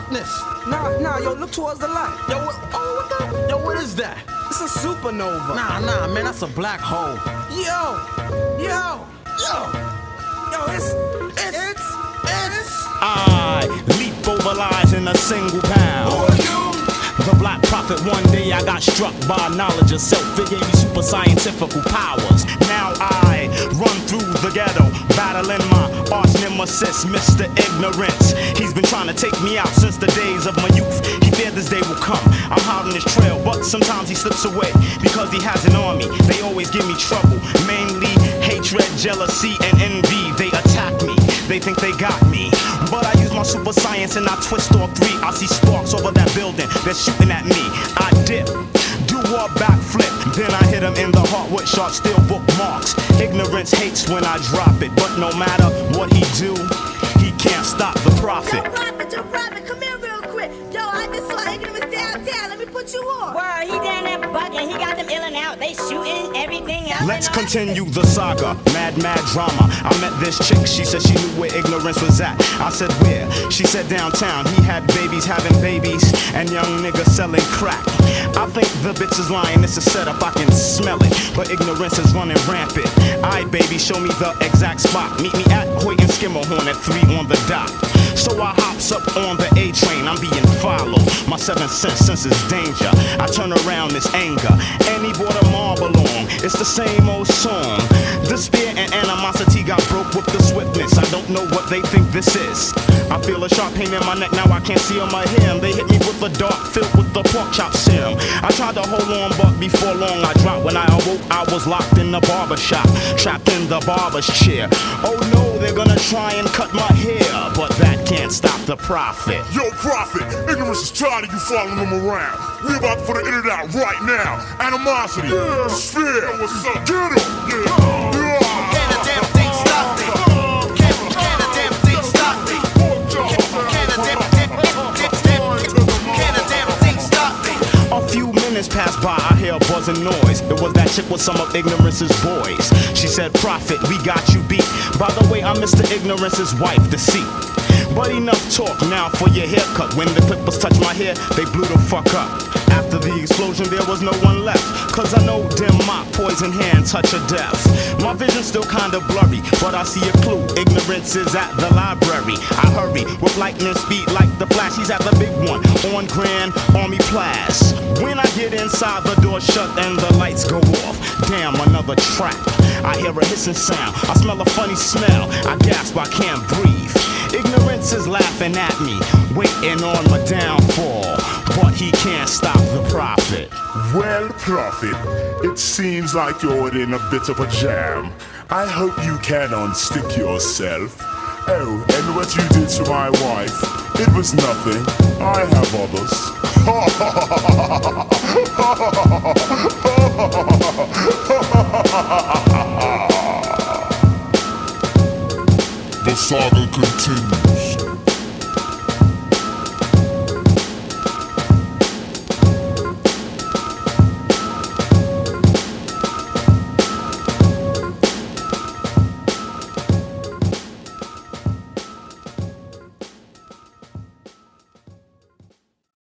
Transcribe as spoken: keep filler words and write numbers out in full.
darkness. Nah, nah, yo, look towards the light. Yo, what, oh, what the? Yo, what is that? It's a supernova. Nah, nah, man, that's a black hole. Yo, yo, yo, yo, it's, it's, it's, it's. I leap over lies in a single pound. Who are you? The black prophet, one day I got struck by knowledge of self. It gave me super scientific powers. Now I run through the ghetto, battling my arch nemesis, Mister Ignorance. He's been trying to take me out since the days of my youth. He feared this day will come. I'm hot on his trail, but sometimes he slips away because he has an army. They always give me trouble, mainly hatred, jealousy, and envy. They attack me, they think they got me, but I use my super science and I twist all three. I see sparks over that building, they're shooting at me. I dip, do a backflip, then I hit him in the heart with sharp steel bookmarks. Ignorance hates when I drop it, but no matter what he do, he can't stop the prophet. Yo, prophet, yo, prophet, come here real quick. Yo, I just saw Ignorance downtown. Let me put you on. Wow, he down there bugging. He got them ill and out. They shooting everything else. Let's continue the saga, mad, mad drama. I met this chick, she said she knew where Ignorance was at. I said where? She said downtown. He had babies having babies and young niggas selling crack. I think the bitch is lying, it's a setup, I can smell it, but Ignorance is running rampant. Aight baby, show me the exact spot. Meet me at Hoyt and Skimmerhorn at three on the dot. So I hops up on the A train, I'm being followed. My seventh sense senses danger. I turn around, this anger, and he brought a marble along. It's the same old song. Despair and animosity got broke with the swiftness. I don't know what they think this is. I feel a sharp pain in my neck, now I can't see on my hair. They hit me with a dart filled with the pork chop serum. I tried to hold on, but before long I dropped. When I awoke, I was locked in the barber shop, trapped in the barber's chair. Oh no, they're gonna try and cut my hair, but that can't stop the prophet. Yo, prophet, Ignorance is tired of you following him around. We about to put an internet out right now. Animosity, yeah. Sphere, what's up? Ghetto, yeah. yeah. Can a damn thing stop me? Can, can a damn thing stop me? Can a damn, can, can a damn thing stop me? A few minutes passed by, I hear a buzzing noise. It was that chick with some of Ignorance's boys. She said, prophet, we got you beat. By the way, I'm Mister Ignorance's wife, Deceit. But enough talk now for your haircut. When the clippers touched my hair, they blew the fuck up. After the explosion, there was no one left, cause I know dim mop, poison hand, touch of death. My vision's still kinda blurry, but I see a clue. Ignorance is at the library. I hurry with lightning speed like the Flash. He's at the big one, on Grand Army Place. When I get inside, the door shut and the lights go off. Damn, another trap. I hear a hissing sound, I smell a funny smell. I gasp, I can't breathe. Ignorance is laughing at me, waiting on my downfall, but he can't stop the prophet. Well, prophet, it seems like you're in a bit of a jam. I hope you can unstick yourself. Oh, and what you did to my wife, it was nothing. I have others. The saga continues.